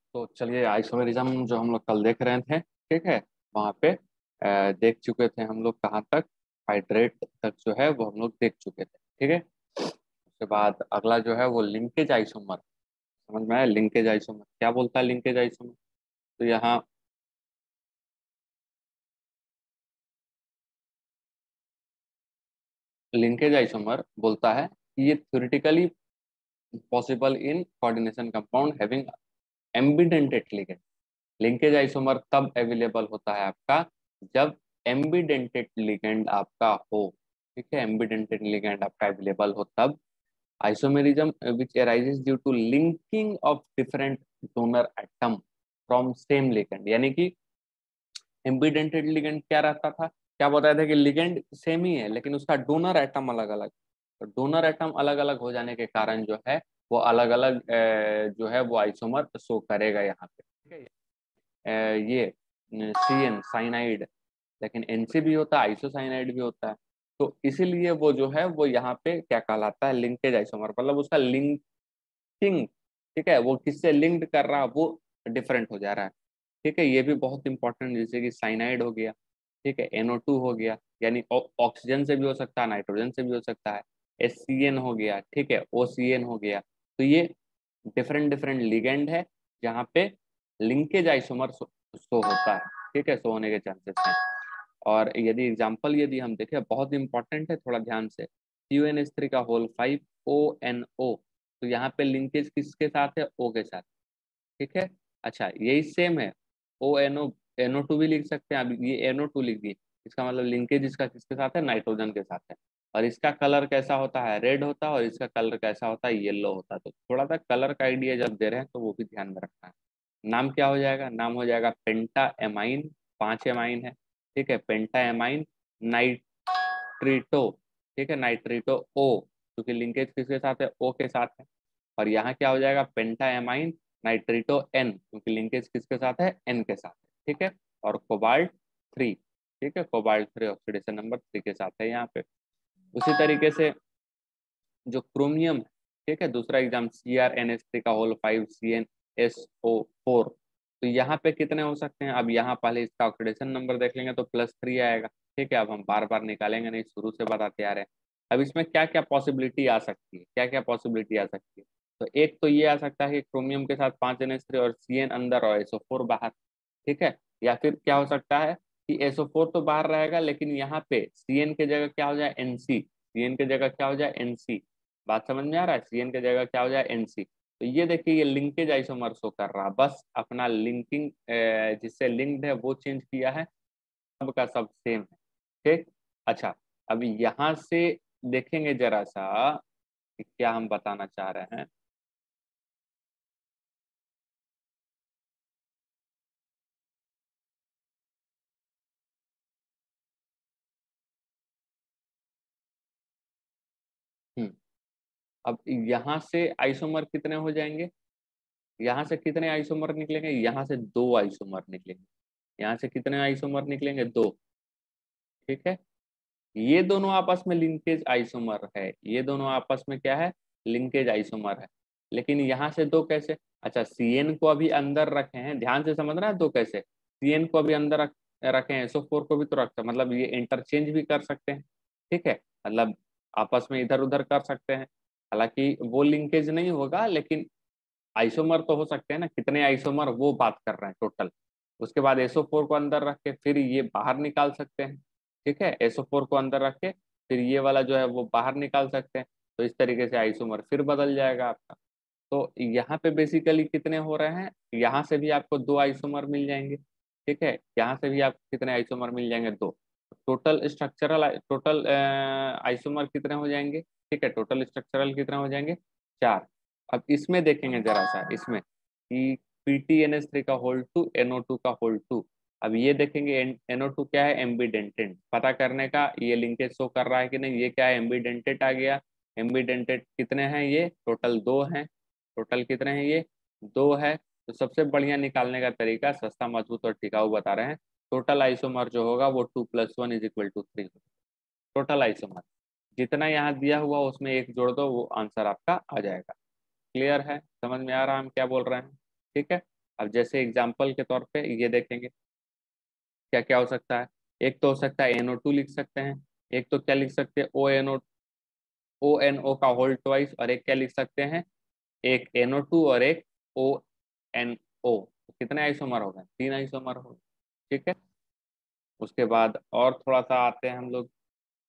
तो चलिए आइसोमेरिज्म जो हम लोग कल देख रहे थे, ठीक है। वहाँ पे देख चुके थे हम लोग कहाँ तक, हाइड्रेट तक जो है वो हम लोग देख चुके थे, ठीक है। उसके बाद अगला जो है वो लिंकेज आइसोमर। समझ में आया लिंकेज आइसोमर क्या बोलता है? लिंकेज आइसोमर तो यहाँ लिंकेज आइसोमर बोलता है कि ये theoretically possible in coordination compound having ambidentate ligand. Linkage isomer तब अवेलेबल होता है आपका जब एम्बिडेंटेड लिगेंड आपका हो, ठीक है। एम्बिडेंटेड लिगेंड आपका अवेलेबल हो तब isomerism which arises due to linking of different donor atom from same ligand. यानी कि एम्बिडेंटेड लिगेंड क्या रहता था, क्या बताया था कि लिगेंड सेम ही है लेकिन उसका डोनर एटम अलग अलग। तो डोनर एटम अलग अलग हो जाने के कारण जो है वो अलग अलग जो है वो आइसोमर शो करेगा यहाँ पे, ठीक है। ये CN साइनाइड, लेकिन NC भी होता है, आइसोसाइनाइड भी होता है। तो इसीलिए वो जो है वो यहाँ पे क्या कहलाता है? Linkage isomer. मतलब उसका लिंकिंग, ठीक है, वो किससे लिंक्ड कर रहा है वो डिफरेंट हो जा रहा है, ठीक है। ये भी बहुत इंपॉर्टेंट, जैसे कि साइनाइड हो गया, ठीक है, NO2 हो गया, यानी ऑक्सीजन से भी हो सकता है, नाइट्रोजन से भी हो सकता है। SCN हो गया, ठीक है, OCN हो गया। तो ये डिफरेंट डिफरेंट लिगेंड है जहाँ पे लिंकेज आइसोमर शो होता है, ठीक है, शो होने के चांसेस हैं। और यदि एग्जांपल यदि हम देखें, बहुत इंपॉर्टेंट है, थोड़ा ध्यान से, CuNH3 का होल 5 ONO। तो यहाँ पे लिंकेज किसके साथ है? O के साथ, ठीक है। अच्छा, यही सेम है ONO, NO2 भी लिख सकते हैं। अब ये NO2 लिख दिए, इसका मतलब लिंकेज इसका किसके साथ है? नाइट्रोजन के साथ है। और इसका कलर कैसा होता है? रेड होता है। और इसका कलर कैसा होता है? येलो होता है। तो थोड़ा सा कलर का आइडिया जब दे रहे हैं तो वो भी ध्यान में रखना है। नाम क्या हो जाएगा? नाम हो जाएगा पेंटा एमाइन। 5 एमाइन है, ठीक है, पेंटा एमाइन नाइट्रीटो, ठीक है, नाइट्रीटो O, क्योंकि लिंकेज किसके साथ है? O के साथ है। और यहाँ क्या हो जाएगा? पेंटा एमाइन नाइट्रीटो N, क्योंकि लिंकेज किसके साथ है? N के साथ है, ठीक है। और कोबाल्ट 3, ठीक है, कोबाल्ट 3 ऑक्सीडेशन नंबर 3 के साथ है यहाँ पे। उसी तरीके से जो क्रोमियम है, ठीक है, दूसरा एग्जाम CrNH3 का होल 5 CnSO4। तो यहाँ पे कितने हो सकते हैं? अब यहाँ पहले इसका ऑक्सीडेशन नंबर देख लेंगे तो +3 आएगा, ठीक है। अब हम बार बार निकालेंगे नहीं, शुरू से बताते आ रहे हैं। अब इसमें क्या क्या पॉसिबिलिटी आ सकती है, क्या क्या पॉसिबिलिटी आ सकती है? तो एक तो ये आ सकता है कि क्रोमियम के साथ 5 NH3 और CN अंदर और SO4 बाहर, ठीक है। या फिर क्या हो सकता है कि SO4 तो बाहर रहेगा लेकिन यहाँ पे CN के जगह क्या हो जाए? NC। CN के जगह क्या हो जाए? NC। बात समझ में आ रहा है? CN के जगह क्या हो जाए? NC। तो ये देखिए, ये लिंकेज आइसोमर शो कर रहा है, बस अपना लिंकिंग जिससे लिंक्ड है वो चेंज किया है, सबका सब सेम है, ठीक। अच्छा, अब यहाँ से देखेंगे जरा सा कि क्या हम बताना चाह रहे हैं। हम्म अब यहाँ से आइसोमर कितने हो जाएंगे? यहाँ से कितने आइसोमर निकलेंगे? यहाँ से 2 आइसोमर निकलेंगे। यहाँ से कितने आइसोमर निकलेंगे? 2, ठीक है। ये दोनों आपस में लिंकेज आइसोमर है, ये दोनों आपस में क्या है? लिंकेज आइसोमर है। लेकिन यहाँ से 2 कैसे? अच्छा, CN को अभी अंदर रखे हैं, ध्यान से समझना है, 2 कैसे? CN को अभी अंदर रखे हैं, SO4 को भी तो रखते हैं, मतलब ये इंटरचेंज भी कर सकते हैं, ठीक है। मतलब आपस में इधर उधर कर सकते हैं। हालांकि वो लिंकेज नहीं होगा लेकिन आइसोमर तो हो सकते हैं ना, कितने आइसोमर वो बात कर रहे हैं टोटल। उसके बाद SO4 को अंदर रख के फिर ये बाहर निकाल सकते हैं, ठीक है। SO4 को अंदर रख के फिर ये वाला जो है वो बाहर निकाल सकते हैं। तो इस तरीके से आइसोमर फिर बदल जाएगा आपका। तो यहाँ पे बेसिकली कितने हो रहे हैं? यहाँ से भी आपको 2 आइसोमर मिल जाएंगे, ठीक है। यहाँ से भी आपको कितने आइसोमर मिल जाएंगे? 2। टोटल आइसोमर कितने हो जाएंगे? ठीक है, टोटल स्ट्रक्चरल कितने हो जाएंगे? 4। अब इसमें देखेंगे जरा सा, इसमें कि PTNH3 का होल 2 NO2 का होल 2। अब ये देखेंगे NO2 क्या है? एम्बीडेंटेड। पता करने का, ये लिंकेज शो कर रहा है कि नहीं, ये क्या है? एम्बीडेंटेड आ गया। एम्बीडेंटेड कितने हैं? ये टोटल 2 हैं। टोटल कितने हैं? ये 2 है। तो सबसे बढ़िया निकालने का तरीका, सस्ता मजबूत और टिकाऊ बता रहे हैं, टोटल आइसोमर जो होगा वो 2+1 = 3। टोटल आइसोमर जितना यहाँ दिया हुआ उसमें एक जोड़ दो, वो आंसर आपका आ जाएगा। क्लियर है? समझ में आ रहा है हम क्या बोल रहे हैं? ठीक है। अब जैसे एग्जाम्पल के तौर पे ये देखेंगे क्या क्या हो सकता है। एक तो हो सकता है NO2 लिख सकते हैं, एक तो क्या लिख सकते हैं ONO का होल ट्वाइस, और एक क्या लिख सकते हैं, एक NO2 और एक ONO। तो कितने आइसोमर हो गए, 3 आइसोमर हो गए। ठीक है, उसके बाद और थोड़ा सा आते हैं हम लोग,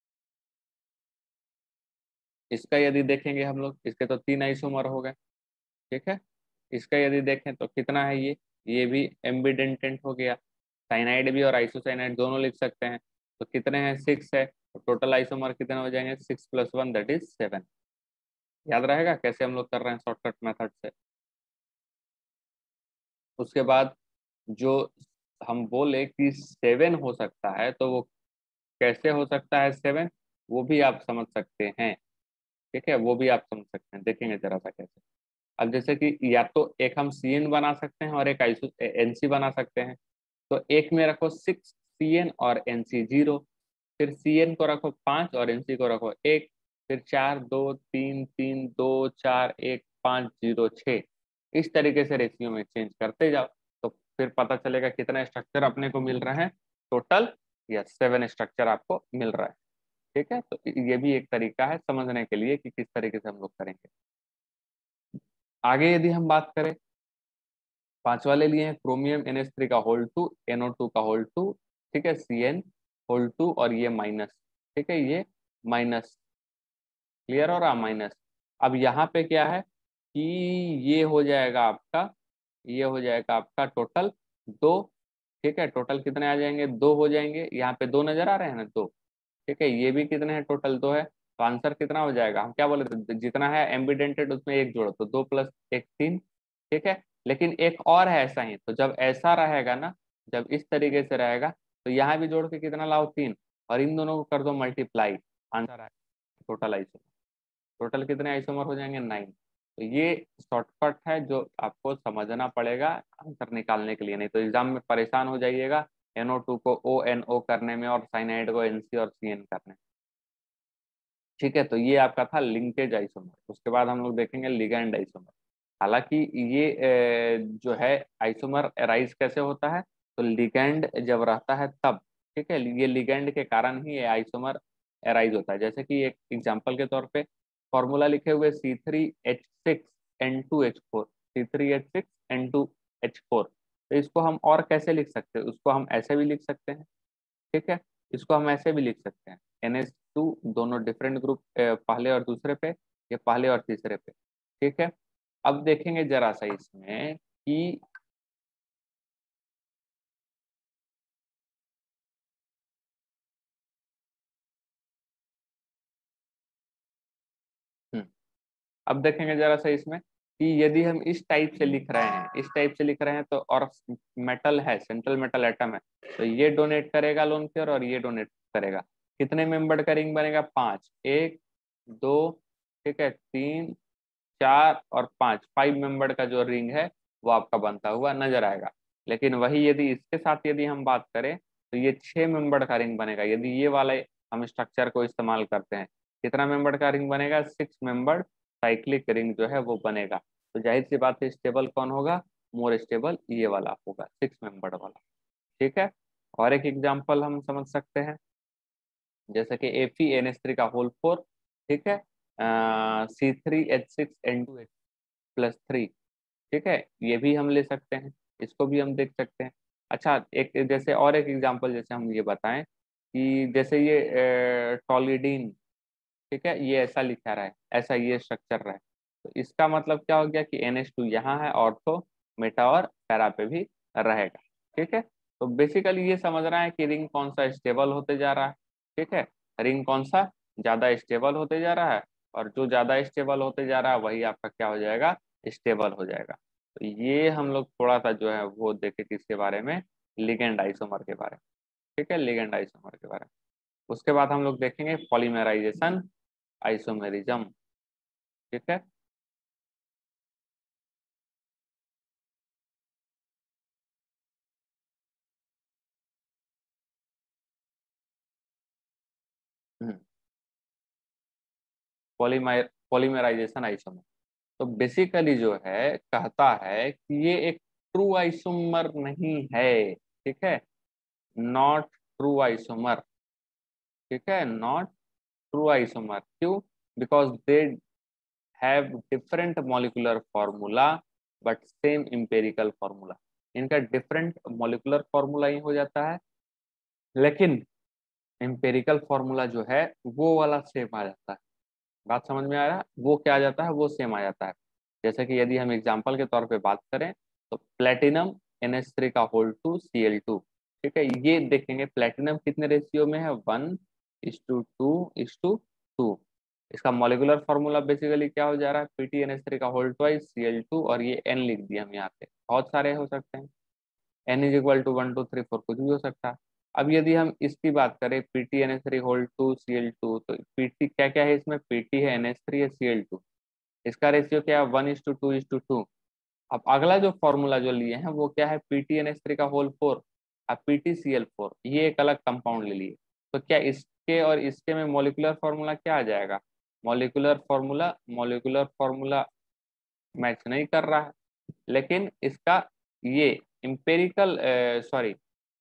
इसका यदि देखेंगे हम लोग, इसके तो 3 आइसोमर हो गए। ठीक है, इसका यदि देखें तो कितना है ये भी एम्बिडेंटेंट हो गया। साइनाइड भी और आइसोसाइनाइड दोनों लिख सकते हैं। तो कितने हैं, 6 है, तो टोटल आइसोमर कितने हो जाएंगे, 6 + 1 दैट इज 7। याद रहेगा कैसे हम लोग कर रहे हैं शॉर्टकट मेथड से। उसके बाद जो हम बोले कि 7 हो सकता है, तो वो कैसे हो सकता है 7, वो भी आप समझ सकते हैं। ठीक है, वो भी आप समझ सकते हैं, देखेंगे जरा सा कैसे। अब जैसे कि या तो एक हम CN बना सकते हैं और एक आइसो NC बना सकते हैं। तो एक में रखो 6 CN और NC 0, फिर CN को रखो 5 और NC को रखो 1, फिर 4 2 3 3 2 4 1 5 0 6। इस तरीके से रेशियो में चेंज करते जाओ, तो फिर पता चलेगा कितना स्ट्रक्चर अपने को मिल रहा है टोटल, या 7 स्ट्रक्चर आपको मिल रहा है। ठीक है, तो ये भी एक तरीका है समझने के लिए कि किस तरीके से हम लोग करेंगे। आगे यदि हम बात करें, पांचवा ले लिए हैं क्रोमियम NH3 का होल 2, NO2 का होल 2, ठीक है, CN होल 2 और ये माइनस। ठीक है, ये माइनस, क्लियर हो रहा, माइनस। अब यहाँ पे क्या है कि ये हो जाएगा आपका, ये हो जाएगा आपका टोटल 2। ठीक है, टोटल कितने आ जाएंगे, 2 हो जाएंगे। यहाँ पे 2 नजर आ रहे हैं ना, 2। ठीक है, ये भी कितने हैं, टोटल 2 है। तो आंसर कितना हो जाएगा, हम क्या बोले थे, जितना है एम्बिडेंटेड उसमें एक जोड़ो, तो 2 + 1 3। ठीक है, लेकिन एक और है ऐसा ही, तो जब ऐसा रहेगा ना, जब इस तरीके से रहेगा, तो यहाँ भी जोड़ के कितना लाओ, 3, और इन दोनों को कर दो मल्टीप्लाई, आंसर आएगा टोटल आइसोमर। टोटल कितने आइसोमर हो जाएंगे, 9। तो ये शॉर्टकट है जो आपको समझना पड़ेगा आंसर निकालने के लिए, नहीं तो एग्जाम में परेशान हो जाइएगा NO2 को ONO करने में और साइनाइड को NC और CN करने में। ठीक है, तो ये आपका था लिंकेज आइसोमर। उसके बाद हम लोग देखेंगे लिगैंड आइसोमर। हालांकि ये जो है आइसोमर अराइज कैसे होता है, तो लिगैंड जब रहता है तब। ठीक है, ये लिगैंड के कारण ही ये आइसोमर अराइज होता है। जैसे कि एक एग्जांपल के तौर पे फॉर्मूला लिखे हुए C3H6N2H4, C3H6N2H4। तो इसको हम और कैसे लिख सकते हैं, उसको हम ऐसे भी लिख सकते हैं। ठीक है, इसको हम ऐसे भी लिख सकते हैं, NH2 दोनों डिफरेंट ग्रुप, पहले और दूसरे पे, ये पहले और तीसरे पे। ठीक है, अब देखेंगे जरा सा इसमें कि हम्म, अब देखेंगे जरा सा इसमें कि यदि हम इस टाइप से लिख रहे हैं, इस टाइप से लिख रहे हैं, तो और मेटल है, सेंट्रल मेटल एटम है, तो ये डोनेट करेगा लोन पेयर और ये डोनेट करेगा। कितने मेंबर्ड का रिंग बनेगा, 5, 1 2, ठीक है, 3 4 और 5, 5 मेंबर का जो रिंग है वो आपका बनता हुआ नजर आएगा। लेकिन वही यदि इसके साथ यदि हम बात करें, तो ये 6 मेंबर का रिंग बनेगा यदि ये वाला हम स्ट्रक्चर को इस्तेमाल करते हैं। कितना मेंबर का रिंग बनेगा, 6 मेंबर साइक्लिक रिंग जो है वो बनेगा। तो जाहिर सी बात है स्टेबल कौन होगा, मोर स्टेबल ये वाला होगा, 6 मेंबर वाला। ठीक है, और एक एग्जाम्पल हम समझ सकते हैं, जैसे कि FeNH3 का होल 4। ठीक है, C3H6N2H+3। ठीक है, ये भी हम ले सकते हैं, इसको भी हम देख सकते हैं। अच्छा, एक जैसे और एक एग्जांपल जैसे हम ये बताएं कि जैसे ये टॉलिडीन, ठीक है, ये ऐसा लिखा रहा है, ऐसा ये स्ट्रक्चर रहा है, तो इसका मतलब क्या हो गया कि NH2 यहाँ है, ऑर्थो मेटा और पैरा पे भी रहेगा। ठीक है, तो बेसिकली ये समझ रहा है कि रिंग कौन सा स्टेबल होते जा रहा है। ठीक है, रिंग कौन सा ज्यादा स्टेबल होते जा रहा है, और जो ज्यादा स्टेबल होते जा रहा है वही आपका क्या हो जाएगा, स्टेबल हो जाएगा। तो ये हम लोग थोड़ा सा जो है वो देखे किसके बारे में, लिगेंड आइसोमर के बारे में। ठीक है, लिगेंड आइसोमर के बारे में। उसके बाद हम लोग देखेंगे पॉलीमराइजेशन आइसोमेरिज्म। ठीक है, पॉलीमराइजेशन आइसोमर। तो बेसिकली जो है कहता है कि ये एक ट्रू आइसोमर नहीं है, ठीक है, नॉट ट्रू आइसोमर, ठीक है, नॉट ट्रू आइसोमर। क्यों? Because they have different molecular formula but same empirical formula. इनका डिफरेंट मॉलिक्यूलर फॉर्मूला ही हो जाता है, लेकिन एम्पेरिकल फॉर्मूला जो है वो वाला सेम आ जाता है। बात समझ में आ रहा है? वो क्या आ जाता है, वो सेम आ जाता है। जैसे कि यदि हम एग्जांपल के तौर पे बात करें तो प्लेटिनम NH3 का होल टू Cl2, ठीक है, ये देखेंगे प्लेटिनम कितने रेशियो में है, 1:2:2। इसका मॉलिक्यूलर फॉर्मूला बेसिकली क्या हो जा रहा है, PtNH3 का होल ट्वाइस Cl2, और ये N लिख दिया हम यहाँ पे, बहुत सारे हो सकते हैं, N इज इक्वल टू 1 2 3 4, कुछ भी हो सकता है। अब यदि हम इसकी बात करें PtNH3 होल टू Cl2, तो Pt क्या क्या है इसमें, Pt है, NH3 है, Cl2, इसका रेशियो क्या है, 1:2:2। अब अगला जो फॉर्मूला जो लिए हैं वो क्या है, PtNH3 का होल 4, अब PtCl4, ये एक अलग कंपाउंड ले लिए, तो क्या इसके और इसके में मॉलिक्यूलर फॉर्मूला क्या आ जाएगा, मॉलिक्यूलर फॉर्मूला मैच नहीं कर रहा है। लेकिन इसका ये इम्पेरिकल सॉरी,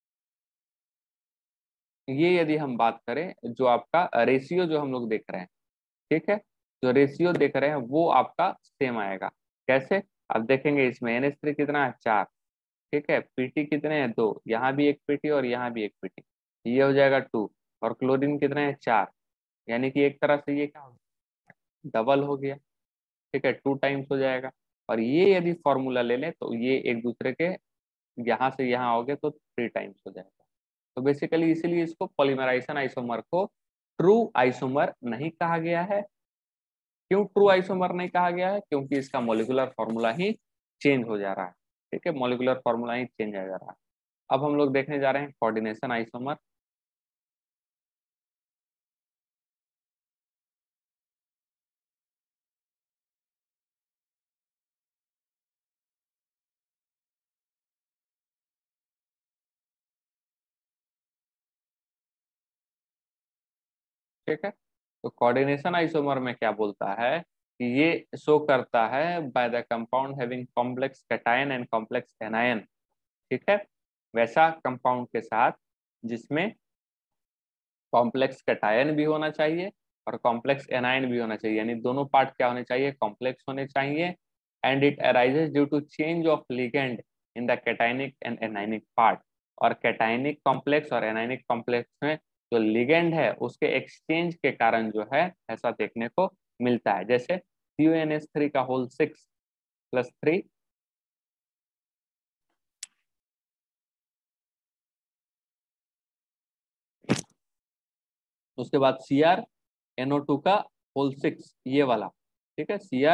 ये यदि हम बात करें जो आपका रेशियो जो हम लोग देख रहे हैं, ठीक है, जो रेशियो देख रहे हैं वो आपका सेम आएगा। कैसे? अब देखेंगे इसमें NH3 कितना है, 4, ठीक है, Pt कितने हैं, 2, यहाँ भी एक Pt और यहाँ भी एक Pt, ये हो जाएगा 2, और क्लोरीन कितने हैं, 4, यानी कि एक तरह से ये क्या हो, डबल हो गया, ठीक है, 2 टाइम्स हो जाएगा। और ये यदि फॉर्मूला ले लें तो ये एक दूसरे के यहाँ से यहाँ हो गए तो 3 टाइम्स हो जाएगा। तो बेसिकली इसीलिए इसको पॉलीमराइजेशन आइसोमर को ट्रू आइसोमर नहीं कहा गया है। क्यों ट्रू आइसोमर नहीं कहा गया है, क्योंकि इसका मॉलिक्यूलर फॉर्मूला ही चेंज हो जा रहा है, ठीक है, मॉलिक्यूलर फॉर्मूला ही चेंज हो जा रहा है। अब हम लोग देखने जा रहे हैं कोऑर्डिनेशन आइसोमर। ठीक है, तो कोऑर्डिनेशन आइसोमर में क्या बोलता है कि ये शो करता है by the compound having complex cation and complex anion, ठीक है, वैसा कंपाउंड के साथ जिसमें कॉम्प्लेक्स कैटायन भी होना चाहिए और कॉम्प्लेक्स एनायन भी होना चाहिए, यानी दोनों पार्ट क्या होने चाहिए, कॉम्प्लेक्स होने चाहिए। And it arises due to change of ligand in the cationic and anionic part. और कैटायनिक कॉम्प्लेक्स और एनायनिक कॉम्प्लेक्स में जो लिगेंड है उसके एक्सचेंज के कारण जो है ऐसा देखने को मिलता है। जैसे CuNH3 का होल 6+3, उसके बाद CrNO2 का होल 6, ये वाला, ठीक है,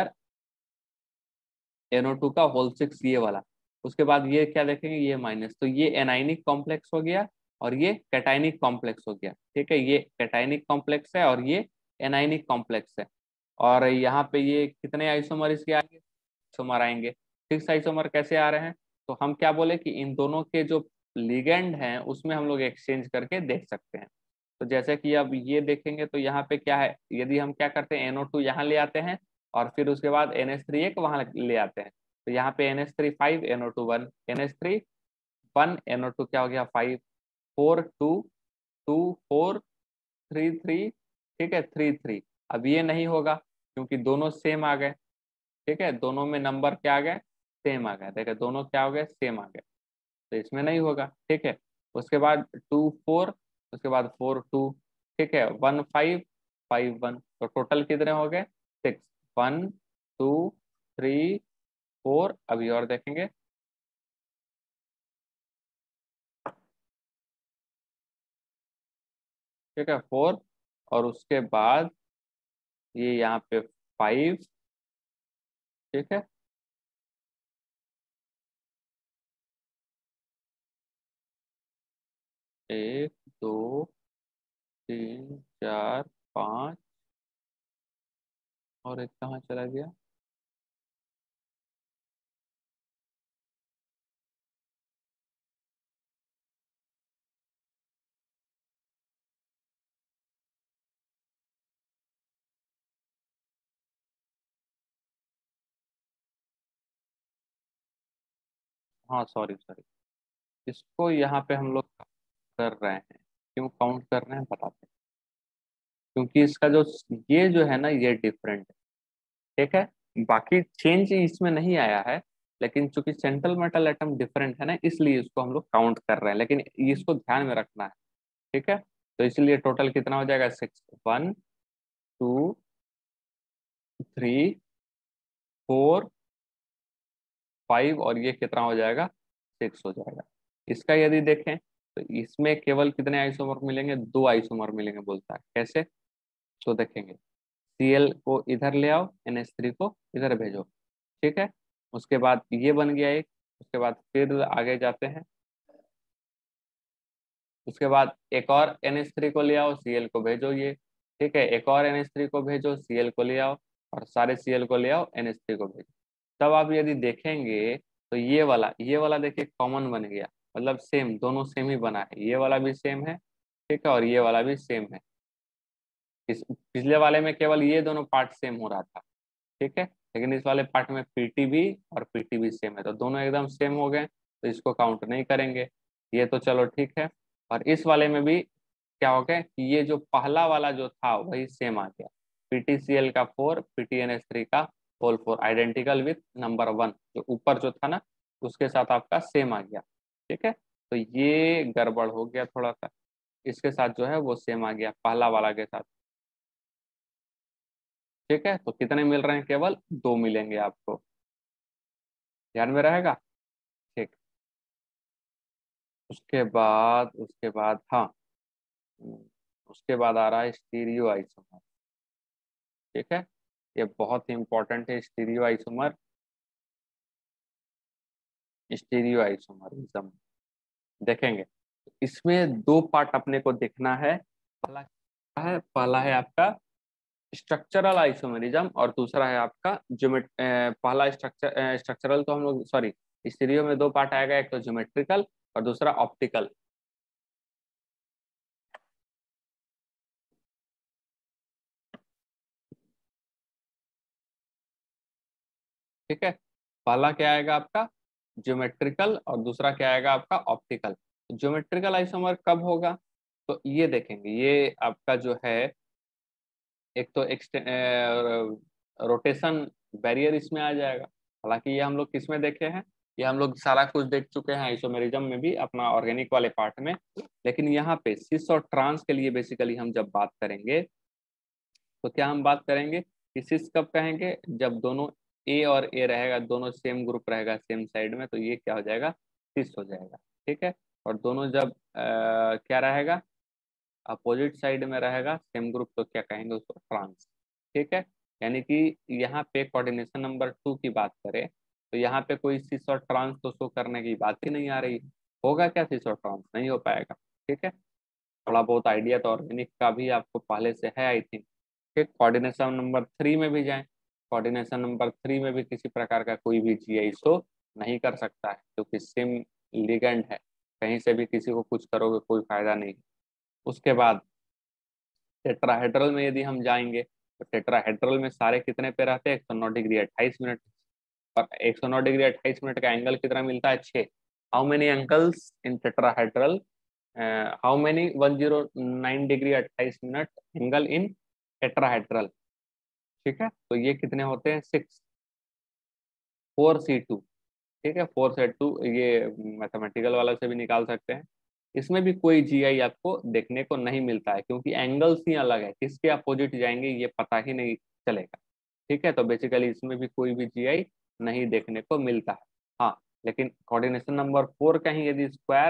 CrNO2 का होल 6, ये वाला। उसके बाद ये क्या देखेंगे, ये माइनस, तो ये एनाइनिक कॉम्प्लेक्स हो गया और ये कैटाइनिक कॉम्प्लेक्स हो गया, ठीक है, ये कैटाइनिक कॉम्प्लेक्स है और ये एनाइनिक कॉम्प्लेक्स है। और यहाँ पे ये कितने आइसोमर इसके आएंगे, आइसोमर आएंगे, 6 आइसोमर कैसे आ रहे हैं, तो हम क्या बोले कि इन दोनों के जो लिगेंड हैं उसमें हम लोग एक्सचेंज करके देख सकते हैं। तो जैसे कि अब ये देखेंगे तो यहाँ पे क्या है, यदि हम क्या करते हैं, NO2 यहाँ ले आते हैं और फिर उसके बाद NH3 एक वहां ले आते हैं, तो यहाँ पे NH3 5, NO2 1, NH3 1, NO2 क्या हो गया 5, 4 2 2 4 3 3, ठीक है, 3 3। अब ये नहीं होगा क्योंकि दोनों सेम आ गए, ठीक है, दोनों में नंबर क्या आ गए, सेम आ गए, देखिए दोनों क्या हो गए, सेम आ गए, तो इसमें नहीं होगा, ठीक है। उसके बाद 2 4, उसके बाद 4 2, ठीक है, 1 5 5 1, तो टोटल कितने हो गए, 6, 1 2 3 4। अभी और देखेंगे, ठीक है, 4, और उसके बाद ये यहाँ पे 5, ठीक है, 1 2 3 4 5, और एक कहाँ चला गया, हाँ सॉरी सॉरी, इसको यहाँ पे हम लोग कर रहे हैं, क्यों काउंट कर रहे हैं बताते हैं। क्योंकि इसका जो ये जो है ना ये डिफरेंट है, ठीक है। बाकी चेंज इसमें नहीं आया है, लेकिन चूंकि सेंट्रल मेटल एटम डिफरेंट है ना, इसलिए इसको हम लोग काउंट कर रहे हैं, लेकिन इसको ध्यान में रखना है, ठीक है। तो इसलिए टोटल कितना हो जाएगा, 6, 1 2 3 4 5, और ये कितना हो जाएगा, 6 हो जाएगा। इसका यदि देखें तो इसमें केवल कितने आइसोमर मिलेंगे, 2 आइसोमर मिलेंगे, बोलता है कैसे। तो देखेंगे, Cl को इधर ले आओ, NH3 को इधर भेजो, ठीक है। उसके बाद ये बन गया एक, उसके बाद फिर आगे जाते हैं, उसके बाद एक और NH3 को ले आओ, Cl को भेजो ये, ठीक है। एक और NH3 को भेजो, Cl को ले आओ, और सारे Cl को ले आओ, NH3 को भेजो। तब आप यदि देखेंगे तो ये वाला देखिए कॉमन बन गया, मतलब सेम, दोनों सेम ही बना है, ये वाला भी सेम है, ठीक है, और ये वाला भी सेम है। इस पिछले वाले में केवल ये दोनों पार्ट सेम हो रहा था, ठीक है, लेकिन इस वाले पार्ट में पीटी भी और पीटी भी सेम है, तो दोनों एकदम सेम हो गए, तो इसको काउंट नहीं करेंगे। ये तो चलो ठीक है। और इस वाले में भी क्या हो गया कि ये जो पहला वाला जो था वही सेम आ गया, PTCl का 4, PTNH3 का होल 4, आइडेंटिकल विथ नंबर 1, जो ऊपर जो था ना उसके साथ आपका सेम आ गया, ठीक है। तो ये गड़बड़ हो गया थोड़ा सा, इसके साथ जो है वो सेम आ गया पहला वाला के साथ, ठीक है। तो कितने मिल रहे हैं, केवल 2 मिलेंगे आपको, ध्यान में रहेगा, ठीक। उसके बाद हाँ, उसके बाद आ रहा है स्टीरियो आइसोमर, ठीक है। ये बहुत ही इंपॉर्टेंट है, स्टीरियो आइसोमर, स्टीरियो आइसोमरिज्म देखेंगे। इसमें 2 पार्ट अपने को देखना है, पहला क्या है, पहला है आपका स्ट्रक्चरल आइसोमरिज्म, और दूसरा है आपका ज्योमेट पहला स्ट्रक्चरल तो हम लोग सॉरी, स्टीरियो में 2 पार्ट आएगा, एक तो ज्योमेट्रिकल और दूसरा ऑप्टिकल, ठीक है। पहला क्या आएगा आपका ज्योमेट्रिकल, और दूसरा क्या आएगा आपका ऑप्टिकल। ज्योमेट्रिकल आइसोमर कब होगा, तो ये देखेंगे, ये आपका जो है एक तो रोटेशन बैरियर इसमें आ जाएगा। हालांकि ये हम लोग किस में देखे हैं, ये हम लोग सारा कुछ देख चुके हैं आइसोमेरिज्म में भी, अपना ऑर्गेनिक वाले पार्ट में। लेकिन यहाँ पे सिस और ट्रांस के लिए बेसिकली हम जब बात करेंगे, तो क्या हम बात करेंगे कि सिस कब कहेंगे, जब दोनों ए और ए रहेगा, दोनों सेम ग्रुप रहेगा सेम साइड में, तो ये क्या हो जाएगा, सिस हो जाएगा, ठीक है। और दोनों जब क्या रहेगा, अपोजिट साइड में रहेगा सेम ग्रुप, तो क्या कहेंगे उसको, ट्रांस, ठीक है। यानी कि यहाँ पे कोऑर्डिनेशन नंबर 2 की बात करें, तो यहाँ पे कोई सिस और ट्रांस तो शो करने की बात ही नहीं आ रही है। होगा क्या, सिस और ट्रांस नहीं हो पाएगा, ठीक है। थोड़ा बहुत आइडिया तो ऑर्गेनिक का भी आपको पहले से है आई थिंक, ठीक। कोऑर्डिनेशन नंबर 3 में भी जाएं, कोऑर्डिनेशन नंबर 3 में भी किसी प्रकार का कोई भी जीआई शो नहीं कर सकता है, क्योंकि सेम लिगेंड है, कहीं से भी किसी को कुछ करोगे कोई फायदा नहीं। उसके बाद टेट्राहेड्रल में यदि हम जाएंगे, तो टेट्राहेड्रल में सारे कितने पे रहते हैं, 109 डिग्री 28 मिनट, और 109 डिग्री 28 मिनट का एंगल कितना मिलता है, 6। How many angles in tetrahedral, how many 109 degree 28 minute angle in tetrahedral, ठीक है। तो ये कितने होते हैं, 6, 4C2, ठीक है, 4C2, ये मैथमेटिकल वाला से भी निकाल सकते हैं। इसमें भी कोई जीआई आपको देखने को नहीं मिलता है, क्योंकि एंगल्स ही अलग है, किसके अपोजिट जाएंगे ये पता ही नहीं चलेगा, ठीक है। तो बेसिकली इसमें भी कोई भी जीआई नहीं देखने को मिलता है। हाँ, लेकिन कोऑर्डिनेशन नंबर 4 कहीं यदि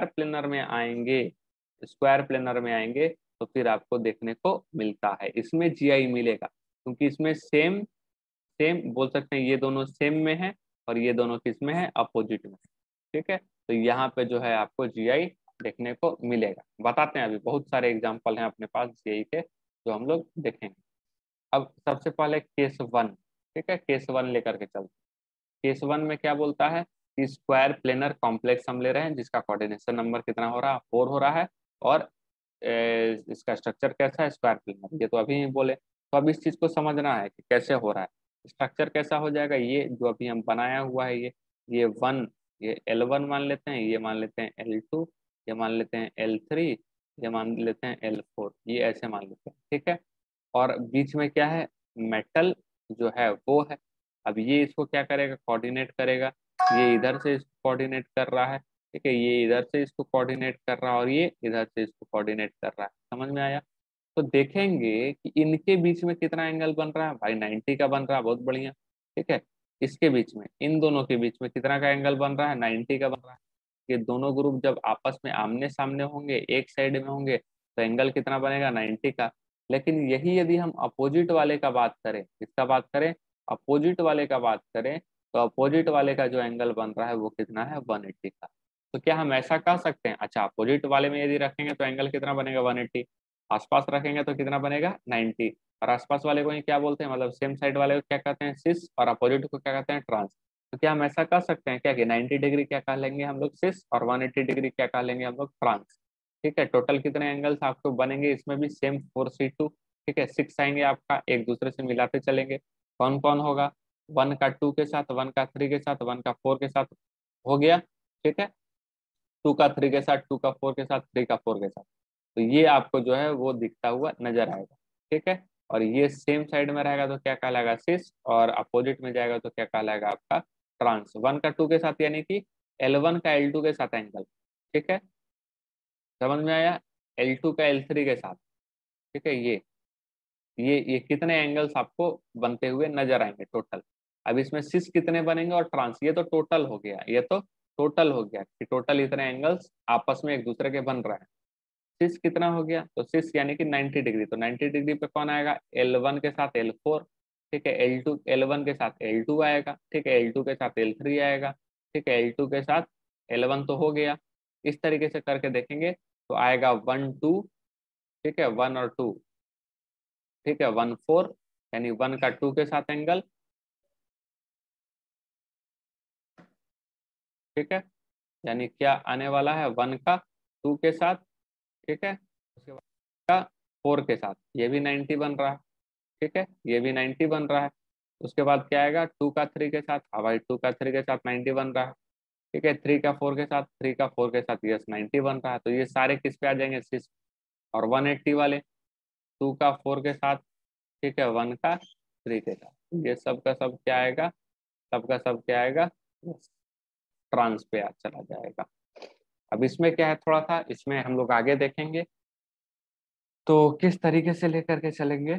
स्क्वायर प्लेनर में आएंगे तो फिर आपको देखने को मिलता है, इसमें जीआई मिलेगा, क्योंकि इसमें सेम सेम बोल सकते हैं, ये दोनों सेम में है और ये दोनों किस में है, अपोजिट में, ठीक है। तो यहाँ पे जो है आपको जीआई देखने को मिलेगा। बताते हैं, अभी बहुत सारे एग्जांपल हैं अपने पास जीआई के जो हम लोग देखेंगे। अब सबसे पहले केस 1, ठीक है, केस 1 लेकर के चलते। केस 1 में क्या बोलता है कि स्क्वायर प्लेनर कॉम्प्लेक्स हम ले रहे हैं, जिसका कोऑर्डिनेशन नंबर कितना हो रहा है, 4 हो रहा है, और इसका स्ट्रक्चर कैसा है, स्क्वायर प्लेनर, ये तो अभी ही बोले। तो अब इस चीज को समझना है कि कैसे हो रहा है, स्ट्रक्चर कैसा हो जाएगा, ये जो अभी हम बनाया हुआ है, ये 1 ये L1 मान लेते हैं, ये मान लेते हैं L2, ये मान लेते हैं L3, ये मान लेते हैं L4, ये ऐसे मान लेते हैं, ठीक है। और बीच में क्या है, मेटल जो है वो है। अब ये इसको क्या करेगा, कोऑर्डिनेट करेगा, ये इधर से इसको कोऑर्डिनेट कर रहा है, ठीक है, ये इधर से इसको कोऑर्डिनेट कर रहा है और ये इधर से इसको कोऑर्डिनेट कर रहा है। समझ में आया? तो देखेंगे कि इनके बीच में कितना एंगल बन रहा है, भाई 90 का बन रहा है, बहुत बढ़िया, ठीक है। इसके बीच में, इन दोनों के बीच में कितना का एंगल बन रहा है, 90 का बन रहा है। ये दोनों ग्रुप जब आपस में आमने सामने होंगे, एक साइड में होंगे, तो एंगल कितना बनेगा, 90 का। लेकिन यही यदि हम अपोजिट वाले का बात करें, किसका बात करें, अपोजिट वाले का बात करें, तो अपोजिट वाले का जो एंगल बन रहा है वो कितना है, 180 का। तो क्या हम ऐसा कह सकते हैं, अच्छा अपोजिट वाले में यदि रखेंगे तो एंगल कितना बनेगा, 180, आसपास रखेंगे तो कितना बनेगा, 90। और आसपास वाले को ही क्या बोलते हैं, मतलब सेम साइड वाले को क्या कहते हैं, सिस, और अपोजिट को क्या कहते हैं, ट्रांस। तो क्या हम ऐसा कर सकते हैं क्या कि 90 डिग्री क्या कह लेंगे हम लोग सिस, और 180 डिग्री क्या कह लेंगे हम लोग ट्रांस। ठीक है, टोटल कितने एंगल्स आपको बनेंगे इसमें भी, सेम 4C2, ठीक है, 6 आएंगे आपका, एक दूसरे से मिलाते चलेंगे। कौन कौन होगा, 1 का 2 के साथ, 1 का 3 के साथ, 1 का 4 के साथ, हो गया, ठीक है। 2 का 3 के साथ, 2 का 4 के साथ, 3 का 4 के साथ। तो ये आपको जो है वो दिखता हुआ नजर आएगा, ठीक है। और ये सेम साइड में रहेगा तो क्या कहलाएगा, सिस, और अपोजिट में जाएगा तो क्या कहलाएगा आपका, ट्रांस। 1 का 2 के साथ यानी कि L1 का L2 के साथ एंगल, ठीक है, समझ में आया, L2 का L3 के साथ, ठीक है। ये कितने एंगल्स आपको बनते हुए नजर आएंगे टोटल। अब इसमें सिस कितने बनेंगे और ट्रांस, ये तो टोटल हो गया, ये तो टोटल हो गया कि टोटल इतने एंगल्स आपस में एक दूसरे के बन रहे हैं। सिस कितना हो गया, तो सिस यानी कि 90 डिग्री, तो 90 डिग्री पे कौन आएगा, L1 के साथ L4, ठीक है, L2 L1 के साथ L2 आएगा, ठीक है, L2 के साथ L3 आएगा, ठीक है, L2 के साथ L1 तो हो गया। इस तरीके से करके देखेंगे तो आएगा 1 2, ठीक है, 1 और 2, ठीक है, 1 4, यानी 1 का 2 के साथ एंगल, ठीक है, यानी क्या आने वाला है, 1 का 2 के साथ, ठीक है, उसके बाद का 4 के साथ, ये भी 90 बन रहा है, ठीक है, ये भी 90 बन रहा है। उसके बाद क्या आएगा, 2 का 3 के साथ, हाँ भाई 2 का 3 के साथ 90 बन रहा है, ठीक है, 3 का 4 के साथ, 3 का 4 के साथ, यस 90 बन रहा है। तो ये सारे किस पे आ जाएंगे, सिक्स। और 180 वाले 2 का 4 के साथ, ठीक है, 1 का 3 के साथ, ये सब का सब क्या आएगा, सब का सब क्या आएगा, ट्रांस पे चला जाएगा। अब इसमें क्या है, थोड़ा सा इसमें हम लोग आगे देखेंगे तो किस तरीके से लेकर के चलेंगे।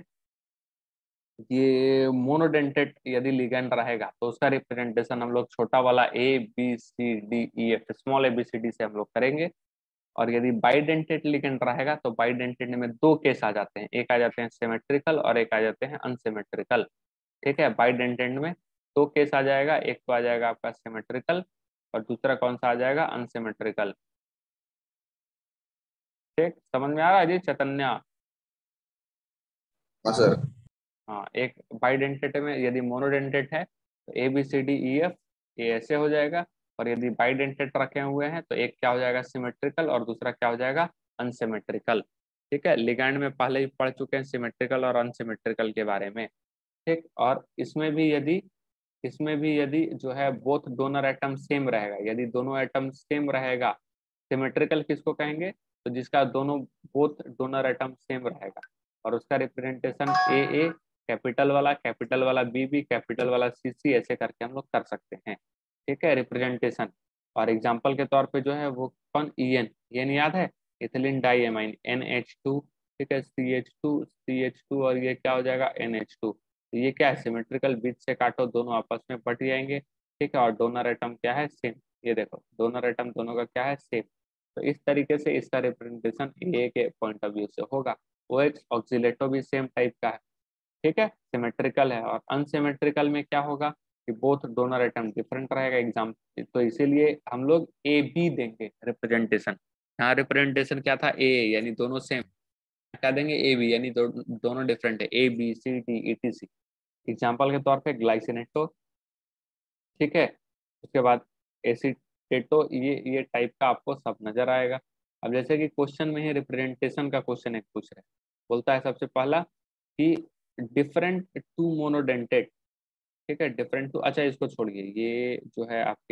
ये मोनोडेंटेट यदि लिगेंड रहेगा तो उसका रिप्रेजेंटेशन हम लोग छोटा वाला ABCDEF, स्मॉल ABCD से हम लोग करेंगे। और यदि बाइडेंटेट लिगेंड रहेगा तो बाइडेंटेट में दो केस आ जाते हैं, एक आ जाते हैं सिमेट्रिकल और एक आ जाते हैं अनसिमेट्रिकल, ठीक है। बाइडेंटेट में दो केस आ जाएगा, एक तो आ जाएगा आपका सिमेट्रिकल और दूसरा कौन सा आ जाएगा, अनसिमेट्रिकल। ठीक, समझ में आ रहा है जी चैतन्या? हाँ सर। हाँ, एक बाइडेंटेट में यदि मोनोडेंटेट है तो ABCDEF, ये ऐसे हो जाएगा। और यदि बाइडेंटेट रखे हुए हैं तो एक क्या हो जाएगा, सिमेट्रिकल, और दूसरा क्या हो जाएगा, अनसिमेट्रिकल। ठीक है, लिगैंड में पहले ही पढ़ चुके हैं सिमेट्रिकल और अनसिमेट्रिकल के बारे में। ठीक, और इसमें भी यदि जो है बोथ डोनर एटम सेम रहेगा, यदि दोनों एटम सेम रहेगा, सिमेट्रिकल किसको कहेंगे, तो जिसका दोनों बोथ डोनर एटम सेम रहेगा। और उसका रिप्रेजेंटेशन ए कैपिटल वाला बी कैपिटल वाला सी ऐसे करके हम लोग कर सकते हैं, ठीक है, रिप्रेजेंटेशन। और एग्जाम्पल के तौर पे जो है वो कौन, EN याद है, इथिलीन डाइएमाइन NH2, ठीक है, CH2 और ये क्या हो जाएगा, NH2। तो ये क्या है, सिमेट्रिकल, बीच से काटो दोनों आपस में बट जाएंगे, ठीक है। और डोनर एटम क्या है, सेम, ये देखो डोनर एटम दोनों का क्या है, सेम। तो इस तरीके से इसका रिप्रेजेंटेशन ए के पॉइंट ऑफ व्यू से होगा। OH ऑक्सीलेटो भी सेम टाइप का है, ठीक है, सिमेट्रिकल है। और अनसिमेट्रिकल में क्या होगा कि बोथ डोनर एटम डिफरेंट रहेगा एग्जाम, तो इसीलिए हम लोग AB देंगे रिप्रेजेंटेशन। यहाँ रिप्रेजेंटेशन क्या था, A, यानी दोनों सेम, क्या देंगे, AB, यानी दोनों डिफरेंट है, ABCD ETC। एग्जाम्पल के तौर पे ग्लाइसिनेटो, ठीक है, उसके बाद एसीटेटो, ये टाइप का आपको सब नजर आएगा। अब जैसे कि क्वेश्चन में ही रिप्रेजेंटेशन का क्वेश्चन एक पूछ रहे हैं, बोलता है सबसे पहला कि डिफरेंट टू मोनोडेंटेट, ठीक है, डिफरेंट टू, अच्छा इसको छोड़िए, ये जो है आपके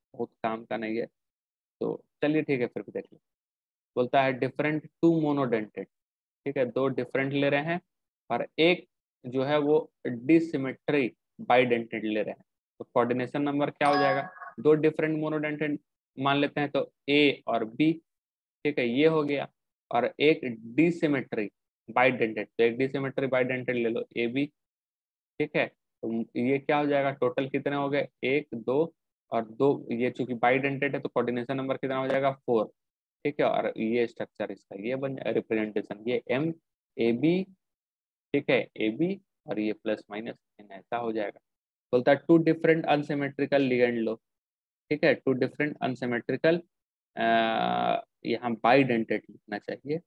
बहुत काम का नहीं है, तो चलिए ठीक है फिर भी देख लो। बोलता है डिफरेंट टू मोनोडेंटेड, ठीक है, दो डिफरेंट ले रहे हैं और एक जो है वो डिसिमेट्री बाइडेंटेड ले रहे हैं, तो कोऑर्डिनेशन नंबर क्या हो जाएगा, दो डिफरेंट मोनोडेंटेड मान लेते हैं तो ए और बी, ठीक है, ये हो गया। और एक डिसिमेट्री बाइडेंटेड, तो एक डिसिमेट्री बाइडेंटेड ले लो ए बी, ठीक है, तो ये क्या हो जाएगा, टोटल कितने हो गए, एक दो और दो, ये चूंकि बाइडेंटेड है तो कोऑर्डिनेशन नंबर कितना हो जाएगा, 4, ठीक है। और ये स्ट्रक्चर इसका ये बन जाए रिप्रेजेंटेशन, ये एम ए बी, ठीक है, ए बी और ये प्लस माइनस एन, ऐसा हो जाएगा। बोलता है टू डिफरेंट अनसिमेट्रिकल लिगेंड लो, ठीक है, टू डिफरेंट अनसिमेट्रिकल, यहाँ बाइडेंटेड लिखना चाहिए,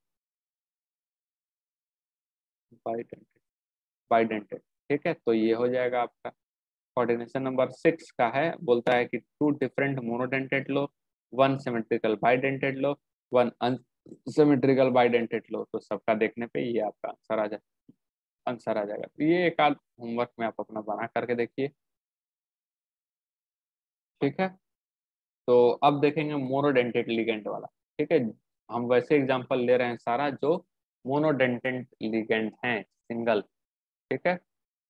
बाइडेंटेड, बाइडेंटेड, ठीक है, तो ये हो जाएगा आपका। कोऑर्डिनेशन नंबर 6 का है, बोलता है कि टू डिफरेंट मोनोडेंटेड लो, वन सिमेट्रिकल बाइडेंटेड लो, वन अनसिमेट्रिकल बाइडेंटेड लो, तो सबका देखने पे ये आपका आंसर आ जाएगा। तो ये एक आध होमवर्क में आप अपना बना करके देखिए, ठीक है। तो अब देखेंगे मोनोडेंटेड लिगेंड वाला, ठीक है, हम वैसे एग्जांपल ले रहे हैं सारा जो मोनोडेंटेड लिगेंड हैं, सिंगल, ठीक है।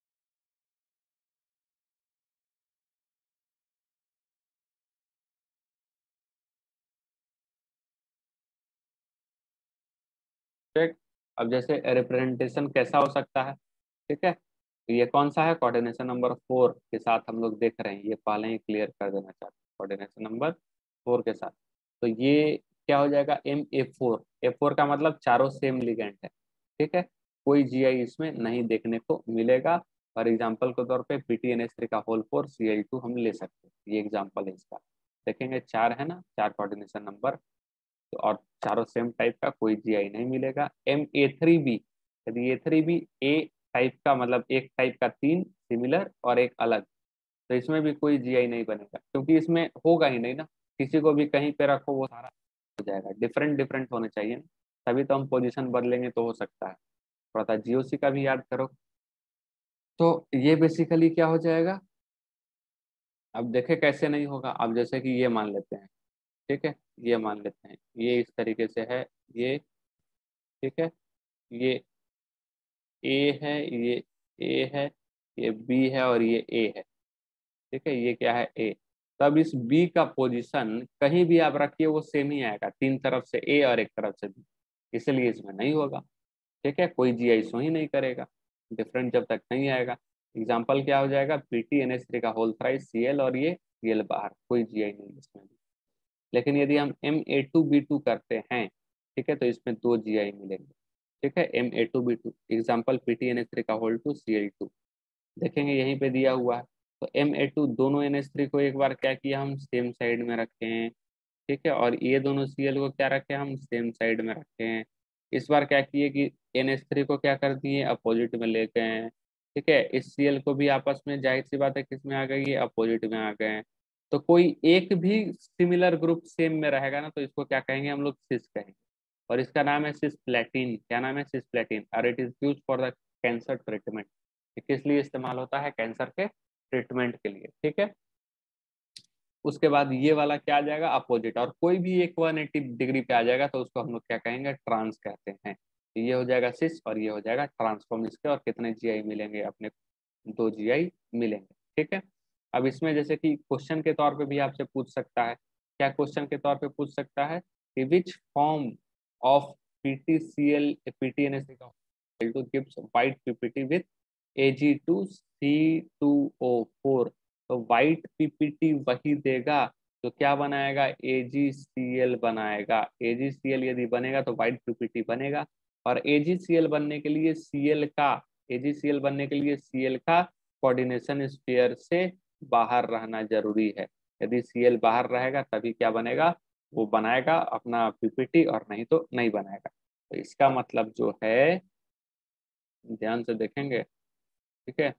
ठीक, अब जैसे रिप्रेजेंटेशन कैसा हो सकता है, ठीक है, तो ये कौन सा है, कोऑर्डिनेशन नंबर 4 के साथ हम लोग देख रहे हैं, ये पहले ही क्लियर कर देना चाहते हैं, कोऑर्डिनेशन नंबर 4 के साथ। तो ये क्या हो जाएगा, MA4, A4 का मतलब चारों सेम लिगेंड है, ठीक है, कोई GI इसमें नहीं देखने को मिलेगा। और एग्जाम्पल के तौर पे PTNS3 का होल 4 Cl2 हम ले सकते हैं, ये एग्जाम्पल है इसका। देखेंगे चार है ना, चार कोऑर्डिनेशन नंबर, तो और चारों सेम टाइप का, कोई GI नहीं मिलेगा। MA3B, यदि A3B ए टाइप का मतलब एक टाइप का तीन सिमिलर और एक अलग, तो इसमें भी कोई GI नहीं बनेगा, क्योंकि इसमें होगा ही नहीं ना, किसी को भी कहीं पे रखो वो सारा हो जाएगा, डिफरेंट डिफरेंट होने चाहिए ना, तभी तो हम पोजीशन बदलेंगे तो हो सकता है। थोड़ा सा GOC का भी याद करो। तो ये बेसिकली क्या हो जाएगा, अब देखे कैसे नहीं होगा, अब जैसे कि ये मान लेते हैं, ठीक है, ये मान लेते हैं, ये इस तरीके से है, ये, ठीक है, ये ए है, ये ए है, ये बी है और ये ए है, ठीक है, ये क्या है ए। तब इस बी का पोजीशन कहीं भी आप रखिए वो सेम ही आएगा, तीन तरफ से ए और एक तरफ से बी, इसलिए इसमें नहीं होगा, ठीक है, कोई GI शो ही नहीं करेगा, डिफरेंट जब तक नहीं आएगा। एग्जाम्पल क्या हो जाएगा, PTNS3 का होल थ्राइस Cl और ये Cl बाहर, कोई GI नहीं इसमें भी। लेकिन यदि हम MA2B2 करते हैं, ठीक है, तो इसमें दो GI मिलेंगे, ठीक है, MA2B2 एग्जाम्पल PTNS3 का होल टू Cl2, देखेंगे यहीं पे दिया हुआ है। तो MA2 दोनों NH3 को एक बार क्या किया, हम सेम साइड में रखे हैं, ठीक है, और ये दोनों Cl को क्या रखे, हम सेम साइड में रखे हैं। इस बार क्या किए कि NH3 को क्या कर दिए, अपोजिट में ले गए हैं, ठीक है, इस Cl को भी आपस में जाहिर सी बात है किस में आ गई, ये अपोजिट में आ गए हैं। तो कोई एक भी सिमिलर ग्रुप सेम में रहेगा ना, तो इसको क्या कहेंगे हम लोग, सिस कहेंगे, और इसका नाम है सिस्प्लेटिन, क्या नाम है, सिस्प्लेटिन, और it is use for the cancer treatment, किस लिए इस्तेमाल होता है, कैंसर के ट्रीटमेंट के लिए, ठीक है। उसके बाद ये वाला क्या आ जाएगा, अपोजिट, और कोई भी एक 180 डिग्री पे आ जाएगा तो उसको हम लोग क्या कहेंगे, ट्रांस कहते हैं। तो ये हो जाएगा सिस और ये हो जाएगा ट्रांसफॉर्म इसके, और कितने GI मिलेंगे अपने, दो GI मिलेंगे, ठीक है। अब इसमें जैसे कि क्वेश्चन के तौर पे भी आपसे पूछ सकता है, क्या क्वेश्चन के तौर पे पूछ सकता है कि which form of PTCl PTNS gives white PPT with Ag2C2O4, तो वाइट PPT वही देगा तो क्या बनाएगा, AgCl बनाएगा, AgCl यदि बनेगा तो वाइट PPT बनेगा। और AgCl बनने के लिए Cl का, AgCl बनने के लिए Cl का कोऑर्डिनेशन स्फीयर से बाहर रहना जरूरी है, यदि Cl बाहर रहेगा तभी क्या बनेगा, वो बनाएगा अपना PPT, और नहीं तो नहीं बनाएगा। तो इसका मतलब जो है, ध्यान से देखेंगे, ठीक है।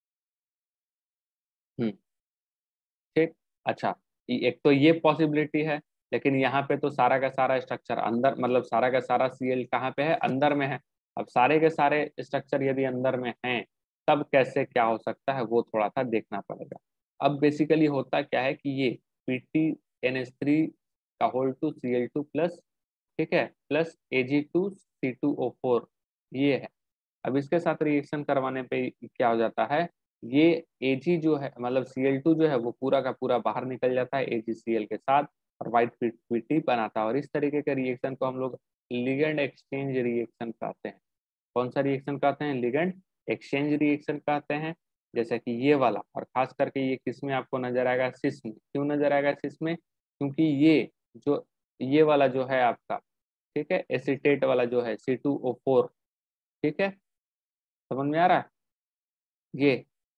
हम्म, ठीक, अच्छा, एक तो ये पॉसिबिलिटी है, लेकिन यहाँ पे तो सारा का सारा स्ट्रक्चर अंदर, मतलब सारा का सारा Cl कहाँ पे है, अंदर में है। अब सारे के सारे स्ट्रक्चर यदि अंदर में हैं, तब कैसे क्या हो सकता है वो थोड़ा सा देखना पड़ेगा। अब बेसिकली होता क्या है कि ये PTNH3 का होल टू Cl2 प्लस, ठीक है, प्लस Ag2C2O4, ये है। अब इसके साथ रिएक्शन करवाने पे क्या हो जाता है, ये Ag जो है मतलब Cl2 जो है वो पूरा का पूरा बाहर निकल जाता है AgCl के साथ और व्हाइट पीटी बनाता है। और इस तरीके के रिएक्शन को हम लोग लिगेंड एक्सचेंज रिएक्शन कहते हैं। कौन सा रिएक्शन कहते हैं, लिगेंड एक्सचेंज रिएक्शन कहते हैं। जैसे कि ये वाला, और खास करके ये किस में आपको नजर आएगा, सिस में। क्यों नजर आएगा सिस में, क्योंकि ये वाला जो है आपका, ठीक है, एसिटेट वाला जो है C2O4, ठीक है, समझ में आ रहा है, ये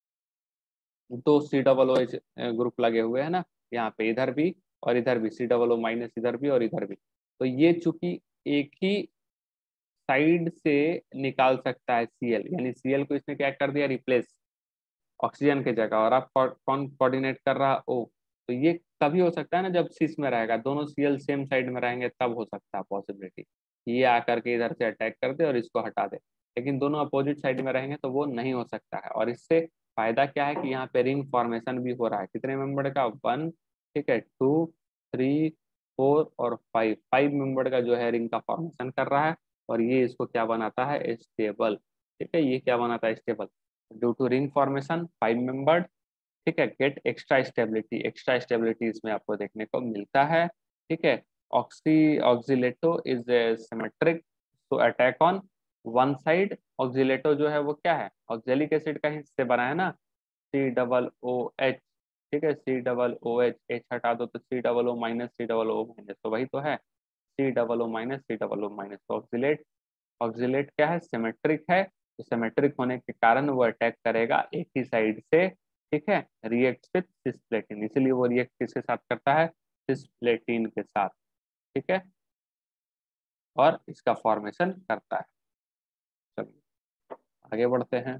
दो COOH ग्रुप लगे हुए हैं ना यहाँ पे, इधर भी और इधर भी C+O- इधर भी और इधर भी। तो ये चूंकि एक ही साइड से निकाल सकता है Cl, यानी Cl को इसने क्या कर दिया, रिप्लेस ऑक्सीजन की जगह, और आप कौन कोऑर्डिनेट कर रहा O। तो ये तभी हो सकता है ना जब सिस में रहेगा, दोनों Cl सेम साइड में रहेंगे, तब हो सकता है पॉसिबिलिटी, ये आकर के इधर से अटैक कर दे और इसको हटा दे। लेकिन दोनों अपोजिट साइड में रहेंगे तो वो नहीं हो सकता है। और इससे फायदा क्या है कि यहाँ पे रिंग फॉर्मेशन भी हो रहा है, कितने मेंबर का, 1, ठीक है, 2, 3, 4 और 5 मेंबर का जो है रिंग का फॉर्मेशन कर रहा है। और ये इसको क्या बनाता है, स्टेबल, ठीक है, ये क्या बनाता है, stable. Due to ring formation 5 membered, ठीक है, get extra stability, extra stability इसमें आपको देखने को मिलता है, ठीक है। Oxalato is symmetric to attack on one side. Oxalato जो है वो क्या है, ऑक्जेलिक एसिड का हिस्से बना है ना, COOH, ठीक है, COOH, H हटा दो तो COO- COO-, तो वही तो है, COO-, COO-। तो ऑक्सीलेट क्या है, सिमेट्रिक है, तो सिमेट्रिक होने के कारण वो अटैक करेगा एक ही साइड से, ठीक है, रिएक्ट विथ सिस्प्लेटिन, इसीलिए वो रिएक्ट किसके साथ करता है, सिस्प्लेटिन के साथ, ठीक है, और इसका फॉर्मेशन करता है। चलिए आगे बढ़ते हैं।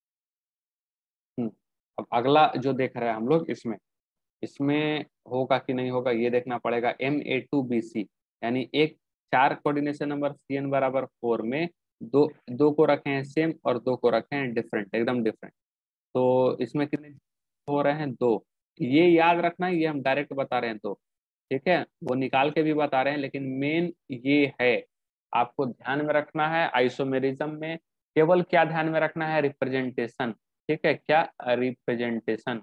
अब अगला जो देख रहे हैं हम लोग, इसमें इसमें होगा कि नहीं होगा ये देखना पड़ेगा। Ma2BC, यानी एक 4 कोऑर्डिनेशन नंबर CN = 4 में दो दो को रखे हैं सेम और दो को रखे हैं डिफरेंट, एकदम डिफरेंट। तो इसमें कितने हो रहे हैं, 2। ये याद रखना है, ये हम डायरेक्ट बता रहे हैं 2, ठीक है, वो निकाल के भी बता रहे हैं, लेकिन मेन ये है, आपको ध्यान में रखना है आइसोमेरिज्म में केवल क्या ध्यान में रखना है, रिप्रेजेंटेशन, ठीक है, क्या, रिप्रेजेंटेशन,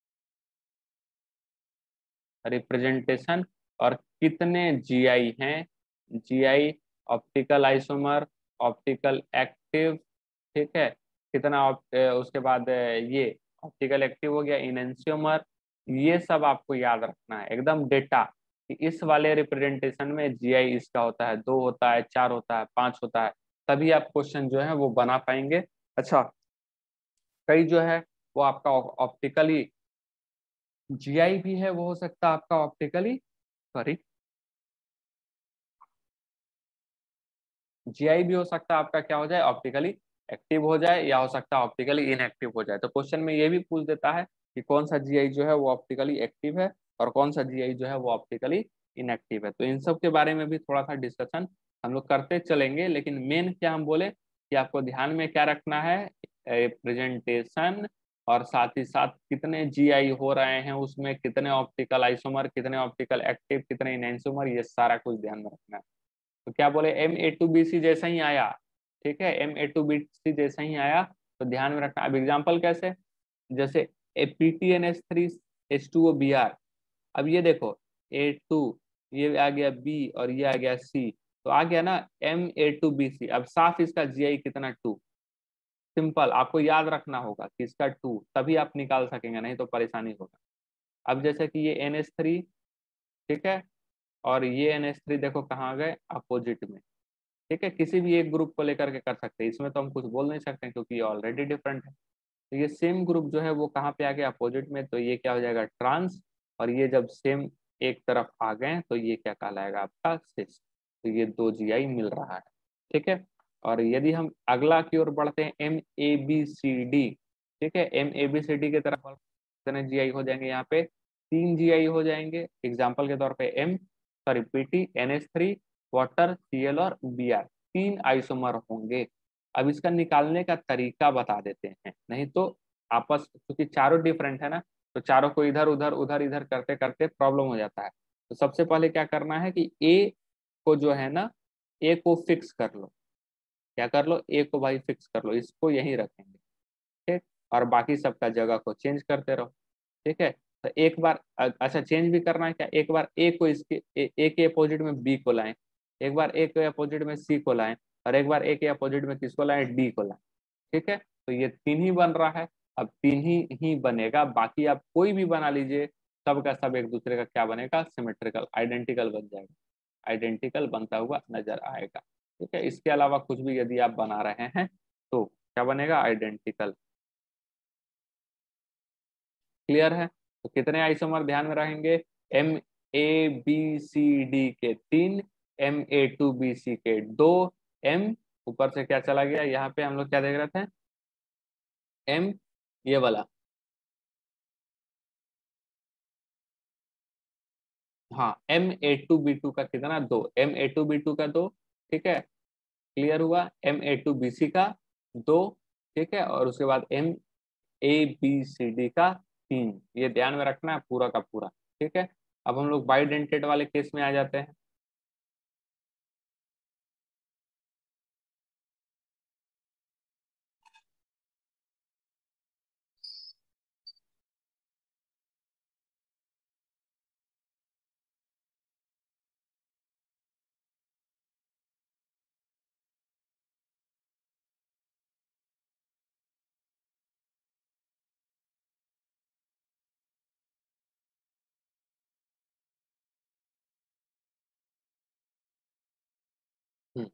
रिप्रेजेंटेशन। और कितने जीआई हैं, GI, optical isomer, optical active, ठीक है, कितना उसके बाद ये ऑप्टिकल एक्टिव हो गया, इनेंशियोमर, ये सब आपको याद रखना है एकदम डेटा, कि इस वाले रिप्रेजेंटेशन में जीआई इसका होता है, 2 होता है, 4 होता है, 5 होता है, तभी आप क्वेश्चन जो है वो बना पाएंगे। अच्छा, कई जो है वो आपका ऑप्टिकली जीआई भी है, वो हो सकता है आपका ऑप्टिकली, सॉरी, जीआई भी हो सकता है आपका क्या हो जाए, ऑप्टिकली एक्टिव हो जाए, या हो सकता है ऑप्टिकली इनएक्टिव हो जाए। तो क्वेश्चन में ये भी पूछ देता है कि कौन सा जीआई जो है वो ऑप्टिकली एक्टिव है और कौन सा जीआई जो है वो ऑप्टिकली इनएक्टिव है। तो इन सब के बारे में भी थोड़ा सा डिस्कशन हम लोग करते चलेंगे, लेकिन मेन क्या हम बोले कि आपको ध्यान में क्या रखना है, रिप्रेजेंटेशन, और साथ ही साथ कितने जीआई हो रहे हैं, उसमें कितने ऑप्टिकल आइसोमर, कितने ऑप्टिकल एक्टिव, कितने इनएंसोमर, ये सारा कुछ ध्यान में रखना है। तो क्या बोले, Ma2BC जैसा ही आया, ठीक है, Ma2BC जैसा ही आया, तो ध्यान में रखना। अब एग्जाम्पल कैसे, जैसे PTNH3H2OBr, अब ये देखो A2, ये आ गया B और ये आ गया C, तो आ गया ना Ma2BC। अब साफ इसका GI कितना, 2, सिंपल आपको याद रखना होगा कि इसका 2, तभी आप निकाल सकेंगे, नहीं तो परेशानी होगा। अब जैसे कि ये NH3, ठीक है, और ये NH3 देखो कहाँ गए, अपोजिट में, ठीक है, किसी भी एक ग्रुप को लेकर के कर सकते हैं, इसमें तो हम कुछ बोल नहीं सकते क्योंकि ये ऑलरेडी डिफरेंट है। तो ये सेम ग्रुप जो है वो कहाँ पे आ गया, अपोजिट में, तो ये क्या हो जाएगा, ट्रांस। और ये जब सेम एक तरफ आ गए तो ये क्या कहलाएगा, आपका सिस। तो ये 2 जीआई मिल रहा है, ठीक है। और यदि हम अगला की ओर बढ़ते हैं, MABCD, ठीक है, MABCD की तरफ कितने जीआई हो जाएंगे, यहाँ पे 3 जीआई हो जाएंगे। एग्जाम्पल के तौर पे PT NH3, वाटर, Cl और Br, 3 आइसोमर होंगे। अब इसका निकालने का तरीका बता देते हैं, नहीं तो आपस, क्योंकि चारों डिफरेंट है ना, तो चारों को इधर उधर उधर इधर करते करते प्रॉब्लम हो जाता है। तो सबसे पहले क्या करना है कि ए को जो है ना, ए को फिक्स कर लो। क्या कर लो, ए को भाई फिक्स कर लो, इसको यहीं रखेंगे, ठीक। और बाकी सबका जगह को चेंज करते रहो, ठीक है। तो एक बार अच्छा चेंज भी करना है क्या, एक बार ए को इसके ए के अपोजिट में बी को लाएं, एक बार ए के अपोजिट में सी को लाएं, और एक बार ए के अपोजिट में किसको लाएं, डी को लाएं, ठीक है। तो ये तीन ही बन रहा है, अब तीन ही बनेगा, बाकी आप कोई भी बना लीजिए, सब का सब एक दूसरे का क्या बनेगा, सिमेट्रिकल आइडेंटिकल बन जाएगा, आइडेंटिकल बनता हुआ नजर आएगा, ठीक है। इसके अलावा कुछ भी यदि आप बना रहे हैं तो क्या बनेगा, आइडेंटिकल। क्लियर है। तो कितने आइसोमर ध्यान में रहेंगे, M A B C D के 3, M A two B C के 2, एम ऊपर से क्या चला गया, यहाँ पे हम लोग क्या देख रहे थे, एम ये वाला, हाँ M A two B two का कितना, 2, M A two B two का 2, ठीक है। क्लियर हुआ, M A two B C का 2, ठीक है। और उसके बाद M A B C D का 3, ये ध्यान में रखना है पूरा का पूरा, ठीक है। अब हम लोग बाइडेंटेड वाले केस में आ जाते हैं। हम्म,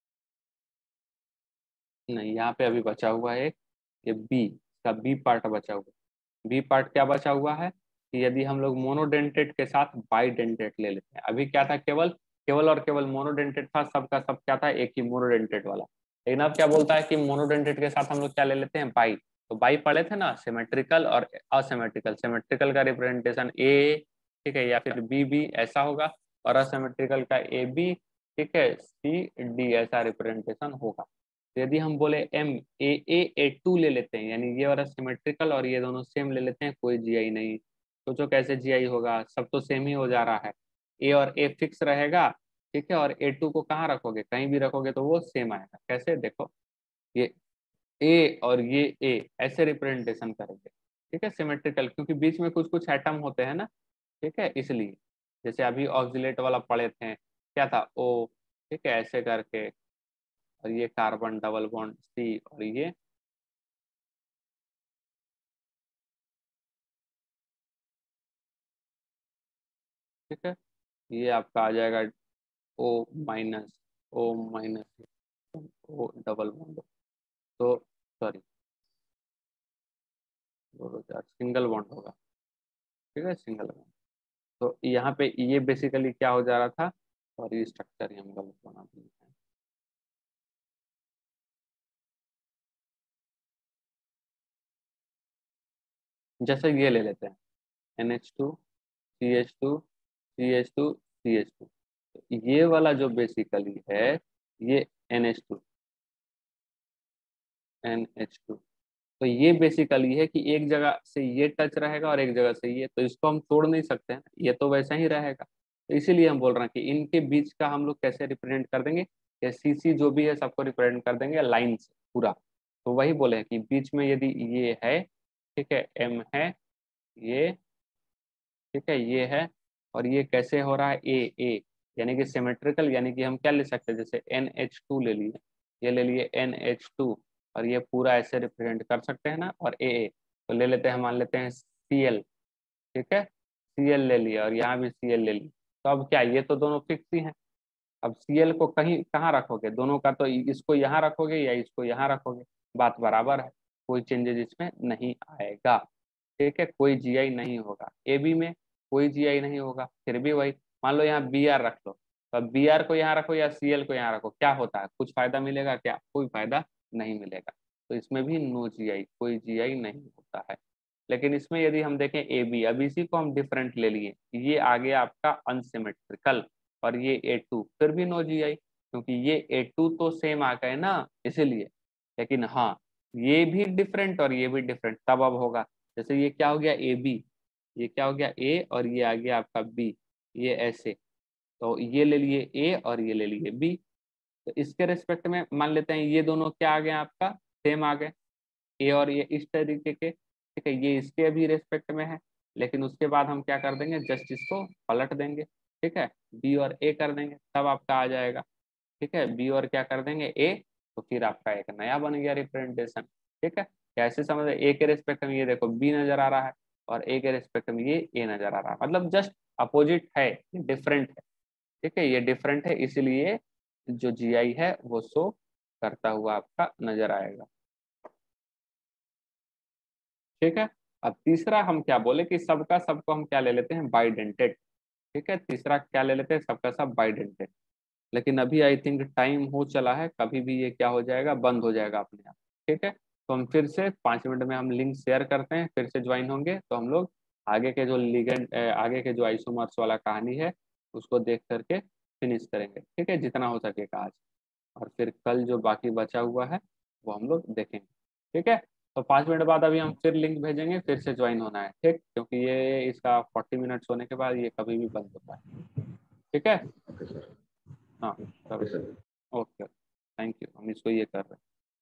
नहीं यहाँ पे अभी बचा हुआ है एक, ये बी का बी पार्ट बचा हुआ है। बी पार्ट क्या बचा हुआ है कि यदि हम लोग मोनोडेंटेट के साथ बाइडेंटेट ले लेते हैं, अभी क्या था, केवल केवल और केवल मोनोडेंटेट था, सबका सब क्या था, एक ही मोनोडेंटेट वाला। लेकिन अब क्या बोलता है कि मोनोडेंटेट के साथ हम लोग क्या ले लेते हैं, बाई। तो बाई पढ़े थे ना, सिमेट्रिकल और असिमेट्रिकल, सिमेट्रिकल का रिप्रेजेंटेशन ए, ठीक है, या फिर बी बी ऐसा होगा, और असिमेट्रिकल का ए बी, ठीक है, सी डी ऐसा रिप्रेजेंटेशन होगा। तो यदि हम बोले M A A A to ले लेते हैं, यानी ये वाला सिमेट्रिकल और ये दोनों सेम ले लेते हैं, कोई जीआई नहीं। सोचो कैसे जीआई होगा, सब तो सेम ही हो जा रहा है, ए और ए फिक्स रहेगा, ठीक है। और ए टू को कहाँ रखोगे, कहीं भी रखोगे तो वो सेम आएगा, कैसे देखो, ये ए और ये ए ऐसे रिप्रेजेंटेशन करेंगे, ठीक है, सिमेट्रिकल, क्योंकि बीच में कुछ कुछ एटम होते हैं ना, ठीक है, इसलिए। जैसे अभी ऑक्सीलेट वाला पढ़े थे, क्या था, ओ, ठीक है, ऐसे करके, और ये कार्बन डबल बॉन्ड सी, और ये, ठीक है, ये आपका आ जाएगा O minus, O minus, O double bond, तो सॉरी, सिंगल बॉन्ड होगा, ठीक है, सिंगल बॉन्ड। तो यहाँ पे ये बेसिकली क्या हो जा रहा था, और ये स्ट्रक्चर ही हम गलत बना दिए हैं। जैसे ये ले लेते हैं, NH2 CH2 CH2 CH2, ये वाला जो बेसिकली है, ये NH2 NH2, तो ये बेसिकली है कि एक जगह से ये टच रहेगा और एक जगह से ये, तो इसको हम तोड़ नहीं सकते हैं, ये तो वैसा ही रहेगा। तो इसीलिए हम बोल रहे हैं कि इनके बीच का हम लोग कैसे रिप्रेजेंट कर देंगे, या CC जो भी है सबको रिप्रेजेंट कर देंगे लाइन से पूरा। तो वही बोले हैं कि बीच में यदि ये है, ठीक है, M है, ये, ठीक है, ये है, और ये कैसे हो रहा है, ए यानी कि सिमेट्रिकल, यानी कि हम क्या ले सकते हैं, जैसे NH2 ले लिए, ये ले लिए NH2, और ये पूरा ऐसे रिप्रेजेंट कर सकते हैं ना, और ए तो ले लेते हैं, मान लेते हैं Cl, ठीक है, Cl ले लिया, और यहाँ भी Cl ले लिया। तो अब क्या, ये तो दोनों फिक्स ही हैं। अब Cl को कहीं कहाँ रखोगे, दोनों का तो इसको यहाँ रखोगे या इसको यहाँ रखोगे, बात बराबर है, कोई चेंजेस इसमें नहीं आएगा, ठीक है, कोई जीआई नहीं होगा। ए बी में कोई जीआई नहीं होगा, फिर भी वही, मान लो यहाँ बी आर रख लो, तो अब बी आर को यहाँ रखो या सी एल को यहाँ रखो, क्या होता है, कुछ फायदा मिलेगा क्या, कोई फायदा नहीं मिलेगा। तो इसमें भी नो जीआई, कोई जीआई नहीं होता है। लेकिन इसमें यदि हम देखें ए बी, अब इसी को हम डिफरेंट ले लिए, ये आ गया आपका अनसिमेट्रिकल, और ये ए टू, फिर भी नो जीआई, क्योंकि ये ए टू तो सेम आ गए ना, इसीलिए। लेकिन हाँ, ये भी डिफरेंट और ये भी डिफरेंट, तब अब होगा, जैसे ये क्या हो गया, ए बी, ये क्या हो गया ए और ये आ गया आपका बी, ये ऐसे, तो ये ले लिए ए और ये ले लिए बी। तो इसके रिस्पेक्ट में मान लेते हैं ये दोनों क्या आ गए आपका, सेम आ गए, ए और ये इस तरीके के, ठीक है, ये इसके भी रिस्पेक्ट में है। लेकिन उसके बाद हम क्या कर देंगे, जस्ट इसको पलट देंगे, ठीक है, बी और ए कर देंगे, तब आपका आ जाएगा, ठीक है, बी और क्या कर देंगे ए, तो फिर आपका एक नया बन गया रिप्रेजेंटेशन, ठीक है। कैसे समझ, ए के रिस्पेक्ट में ये देखो बी नजर आ रहा है और ए के रिस्पेक्ट में ये ए नजर आ रहा है, मतलब जस्ट अपोजिट है, डिफरेंट है, ठीक है, ये डिफरेंट है, इसलिए जो जीआई है वो शो करता हुआ आपका नजर आएगा, ठीक है। अब तीसरा हम क्या बोले कि सबका सबको हम क्या ले लेते हैं, बाइडेंटेड, ठीक है, तीसरा क्या ले लेते हैं, सबका सब बाइडेंटेड। लेकिन अभी आई थिंक टाइम हो चला है, कभी भी ये क्या हो जाएगा, बंद हो जाएगा अपने आप, ठीक है। तो हम फिर से 5 मिनट में हम लिंक शेयर करते हैं, फिर से ज्वाइन होंगे तो हम लोग आगे के जो लिगेंड, आगे के जो आइसोमर्स वाला कहानी है उसको देख करके फिनिश करेंगे, ठीक है, जितना हो सकेगा आज। और फिर कल जो बाकी बचा हुआ है वो हम लोग देखेंगे, ठीक है। तो 5 मिनट बाद अभी हम फिर लिंक भेजेंगे, फिर से ज्वाइन होना है, ठीक, क्योंकि ये इसका 40 मिनट्स होने के बाद ये कभी भी बंद होता है, ठीक है। Okay sir. हाँ, ओके चलो, सर। ओके, थैंक यू, हम इसको ये कर रहे हैं।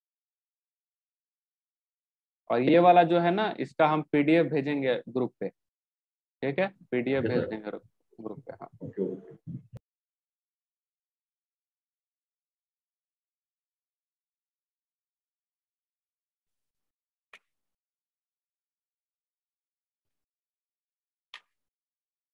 और ये वाला जो है ना, इसका हम पीडीएफ भेजेंगे ग्रुप पे, ठीक है, पीडीएफ ओके भेज सर। देंगे ग्रुप पे, हाँ। Okay okay.